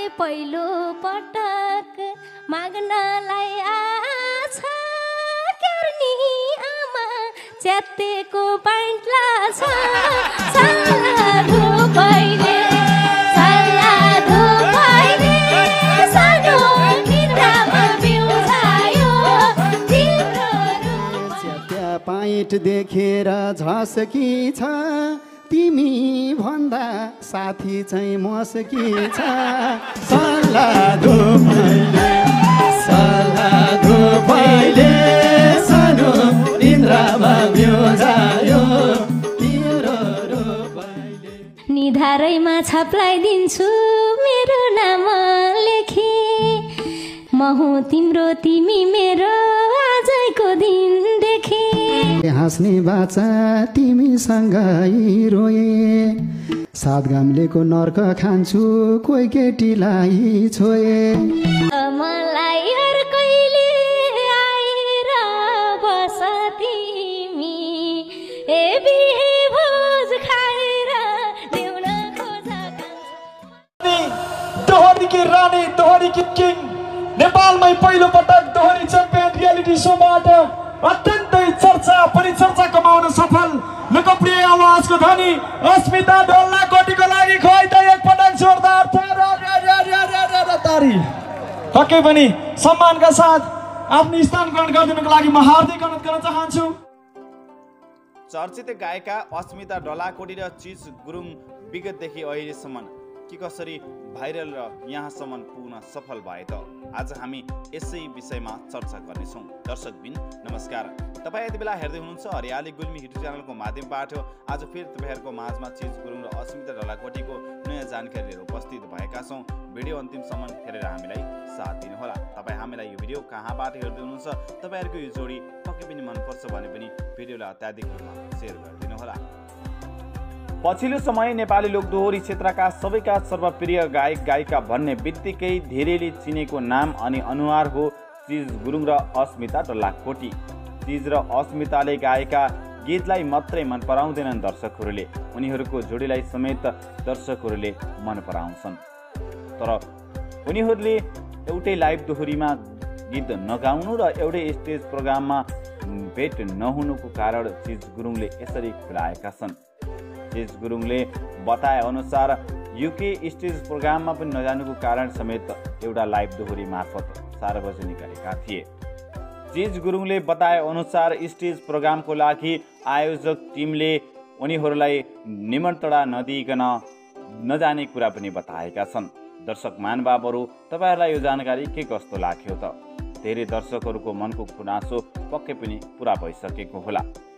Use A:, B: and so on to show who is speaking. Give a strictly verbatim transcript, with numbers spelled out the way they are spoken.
A: पहिलो पटक माग्नलाई आछ क्यार्नी आमा च्यातेको पाइन्ट लाछ सालाधु पहिले सालाधु पहिले सानो निद्रामा बिउझायो तिम्रो रूप
B: च्यात्या पाइन्ट देखेर झसकी छ तिमी भन्दा साथी चाहिँ मसकी छ सालाधु पहिले सालाधु पहिले सानो निद्रामा बिउझायो तिम्रो रूप
A: निधारैमा छाप्लाइदिन्छु मेरो नाम लेखी म हुँ तिम्रो तिमी मेरो आजको दिनदेखि
B: हाँस्ने बाचा तिमीसँगै रोए सात गाम्लेको नर्क खान्छु कोही केटीलाई छोए
A: मलाई अर्कैले आएर बस तिमी ए बिहे भोज खाएर देउन खोजा
C: दोहोरीकी रानी दोहोरीकी किङ नेपालमै पहिलो पटक दोहोरी च्याम्पियन रियालिटी सोबाट अत्यन्तै चर्चा परिचर्चा कमाउन सफल लोकप्रिय आवाजको धनी अस्मिता ढोल्लाकोटीको लागि खोइ त एक पटक जोरदार तारी पक्कै पनि सम्मानका साथ आफ्नो स्थान ग्रहण गरिदिनुको लागि म हार्दिक अनुरोध गर्न चाहन्छु।
D: चर्चित गायिका अस्मिता ढोल्लाकोटी र चिज गुरुङ विगतदेखि अहिलेसम्म के कसरी भाइरल र यहाँसम्म पुग्न सफल भए त आज हामी यसै विषयमा चर्चा गर्नेछौँ। दर्शकबिन नमस्कार, तपाईँ यति बेला हेर्दै हुनुहुन्छ हरियाली गुल्मी युट्युब च्यानलको माध्यमबाट। आज फेरि तपाईँहरूको माझमा चिज गुरुङ र अस्मिता ढोल्लाकोटीको नयाँ जानकारी लिएर उपस्थित भएका छौँ। भिडियो अन्तिमसम्म हेरेर हामीलाई साथ दिनुहोला। तपाईँ हामीलाई यो भिडियो कहाँबाट हेर्दै हुनुहुन्छ, तपाईँहरूको यो जोडी पक्कै पनि मनपर्छ भने पनि भिडियोलाई अत्याधिक रूपमा सेयर गरिदिनुहोला। पछिल्लो समय नेपाली लोकदोहोरी क्षेत्रका सबैका सर्वप्रिय गायक गायिका भन्ने बित्तिकै धेरैले चिनेको नाम अनि अनुहार हो चिज गुरुङ र अस्मिता ढोल्लाकोटी। चिज र अस्मिताले गाएका गीतलाई मात्रै मन पराउँदैनन् दर्शकहरूले, उनीहरूको जोडीलाई समेत दर्शकहरूले मन पराउँछन्। तर उनीहरूले एउटै लाइभ दोहोरीमा गीत नगाउनु र एउटै स्टेज प्रोग्राममा भेट नहुनुको कारण चिज गुरुङले यसरी खुलाएका छन्। चिज गुरुङले बताए अनुसार युके स्टेज प्रोग्राममा पनि नजानुको कारण समेत एउटा लाइभ दोहोरी मार्फत सार्वजनिक गरेका थिए। चिज गुरुङले बताए अनुसार स्टेज प्रोग्रामको लागि आयोजक टिमले उनीहरूलाई निमन्त्रणा नदिइकन नजाने कुरा पनि बताएका छन्। दर्शक महानुभावहरू, तपाईँहरूलाई यो जानकारी के कस्तो लाग्यो त? धेरै दर्शकहरूको मनको गुनासो पक्कै पनि पुरा भइसकेको होला।